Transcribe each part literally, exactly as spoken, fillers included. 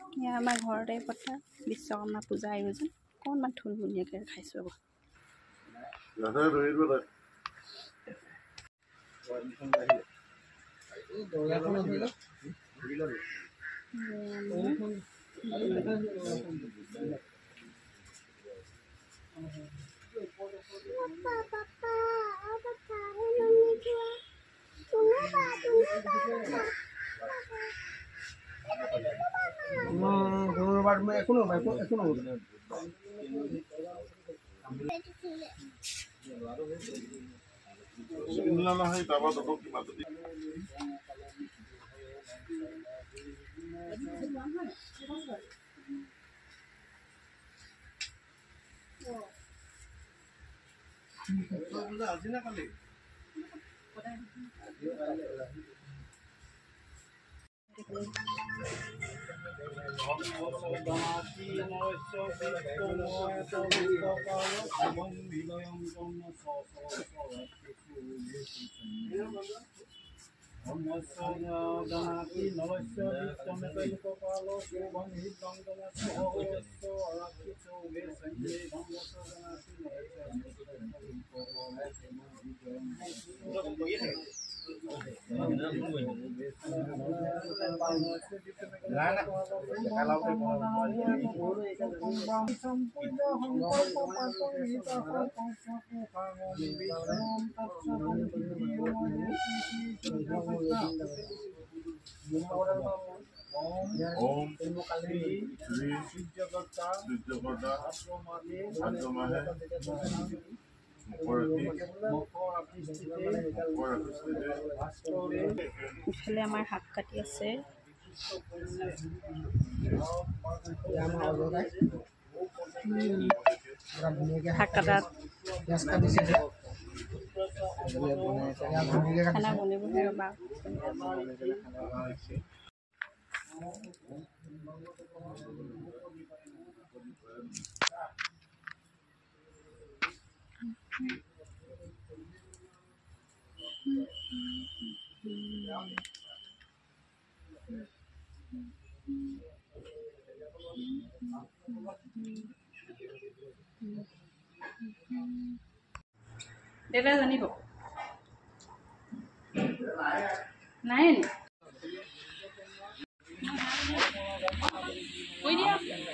এয়া আমাৰ ঘৰতে পতা বিশ্বকৰ্মা পূজা আয়োজন অকণমান থুলমূলীয়াকৈ খাইছোঁ আকৌ ओम श्री सूर्यकर्ता सूर्यकर्ता आद्रमाहे ইফালে আমাৰ শাক কাটি আছে শাক কাটাত খানা বনিবহে ৰ'বা দেউতা জানিব নাই নি কৈ দিয়া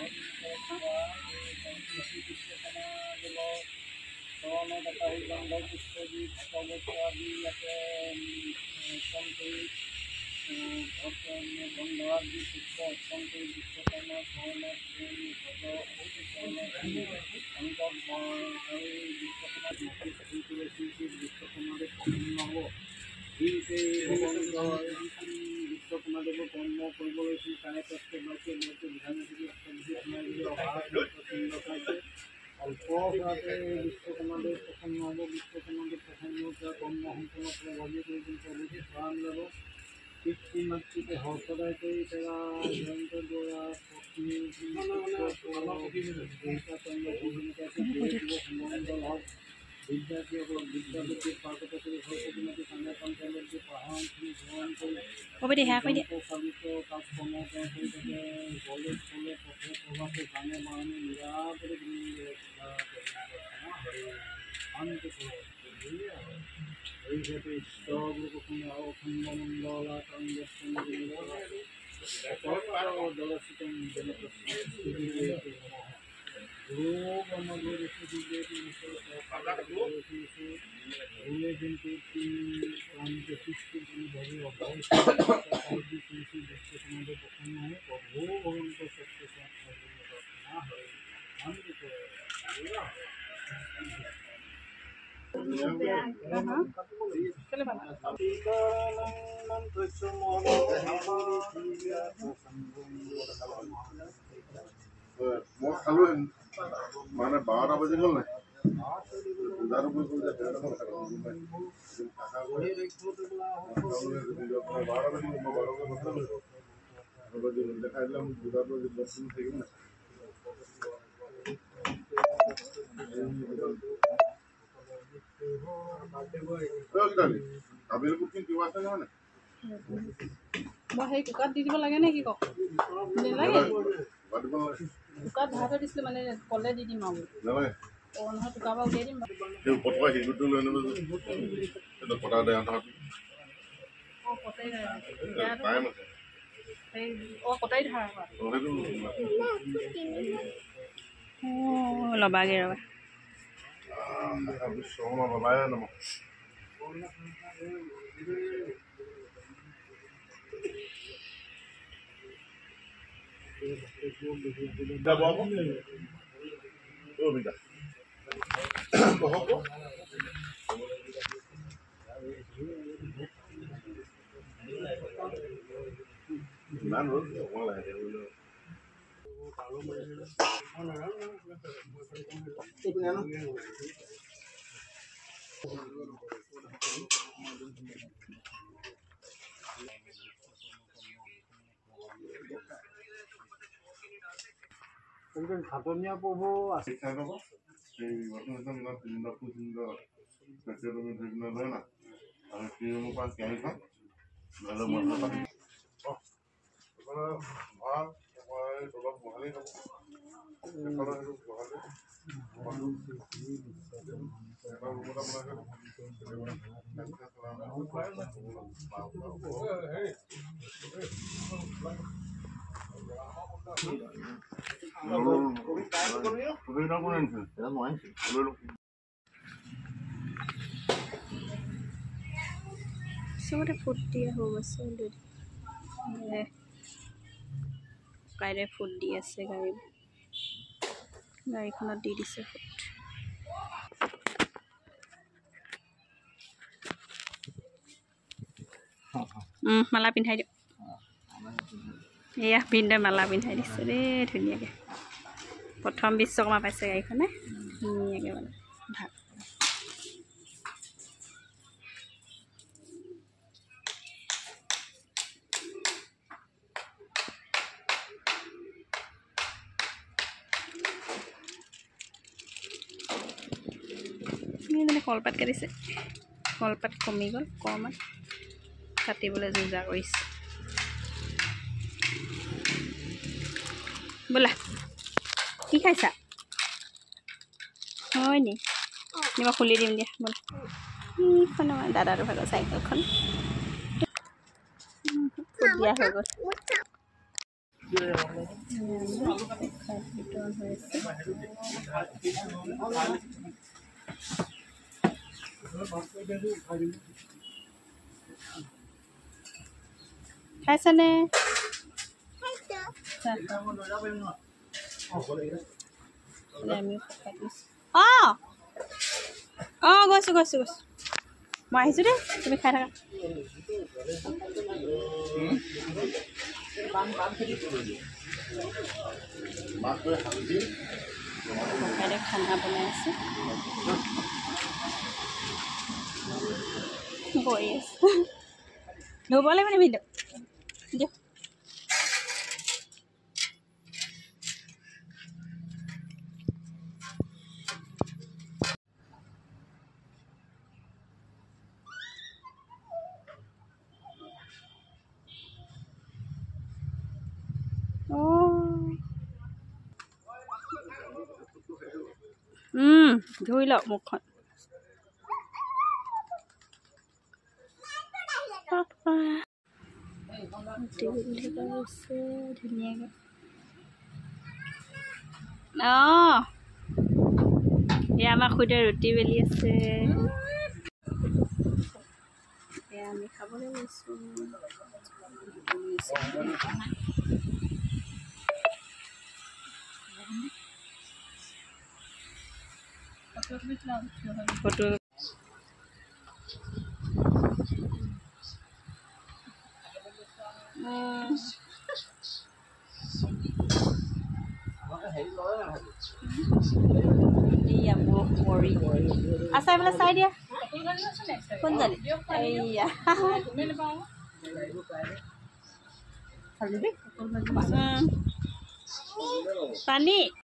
হ'ব দে সেয়া কৈ দিয়া মই খালো মানে বাৰটা বাজি গ'ল নাই দেখাই দিলাম দুটাৰ পৰা বস্তু থাকিব নাই মই সেই কুকাৰত দি দিব লাগে নে কি কওক নালাগে দিব নালাগে কুকাৰত ভাত দিছিলোঁ মানে কলে দি দিম আৰু নালাগে অঁ নহয় কুকাৰৰ পৰা উলিয়াই দিম এই পটকা শিলগুটিটো লৈ আনিব এইটো পটা দে আধাত অঁ কটাই টাইম আছে এই অঁ কটাই ধৰা অঁ সেইটো অঁ ল'বাগৈ ৰ'বা বিশ্বকৰ্মা বাবাই নমক ইমান ৰ'দ অকমান লাহে খাটনীয়া প্ৰভু আছে চবতে ফুট দিয়া হৈ গৈছে কাইৰে ফুট দি আছে গাড়ী গাড়ীখনত দি দিছে ফুট মালা পিন্ধাই দিওঁ এয়া পিন্ধে মালা পিন্ধাই দিছে দেই ধুনীয়াকৈ প্ৰথম বিশ্বকৰ্মা পাইছে গাড়ীখনে ধুনীয়াকৈ মানে ভাল মানে কলপাত কাটিছে কলপাত কমি গ'ল কমাত কাটিবলৈ যোজা কৰিছে বোলা কি খাইছা হয় নি মই খুলি দিম দিয়া বোলা এইখন আমাৰ দাদাৰ ভাগৰ চাইকেলখন দিয়া হৈ গ'ল খাইছানে অঁ অঁ গৈছোঁ গৈছোঁ গৈছোঁ মই আহিছোঁ দেই তুমি খাই থাকা খানা বনাই আছে গৈ আছে ধুব লাগিব নি ভিডিঅ' দিয়ক ধুই লওক মুখখন ধুনীয়াকৈ অঁ এয়া আমাৰ খুদে ৰুটি বেলি আছে এয়া আমি খাবলৈ লৈছোঁ ফটো আছা এইফালে চাই দিয়া কোন জানি এইয়া পানী